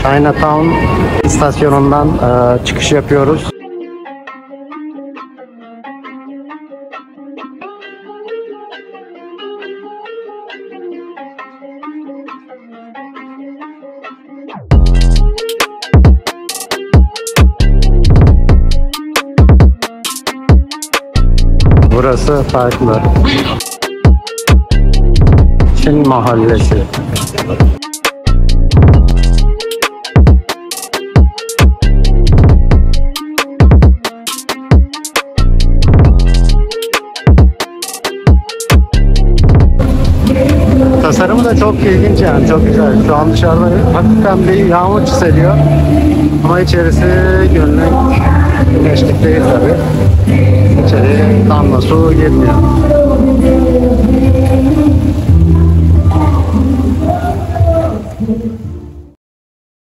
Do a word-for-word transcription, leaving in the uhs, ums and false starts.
Chinatown istasyonundan e, çıkış yapıyoruz. Burası farklı. Çin Mahallesi. Tasarımı da çok ilginç yani, çok güzel. Şu an dışarıda hafiften bir yağmur çiseliyor. Ama içerisi günlük güneşlik değil tabi. İçeri damla su girmiyor.